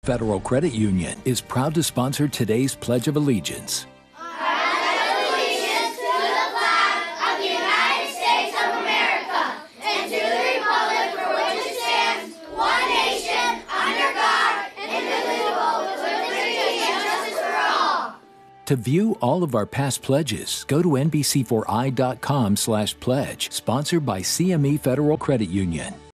Federal Credit Union is proud to sponsor today's Pledge of Allegiance. To view all of our past pledges, go to nbc4i.com/pledge, sponsored by CME Federal Credit Union.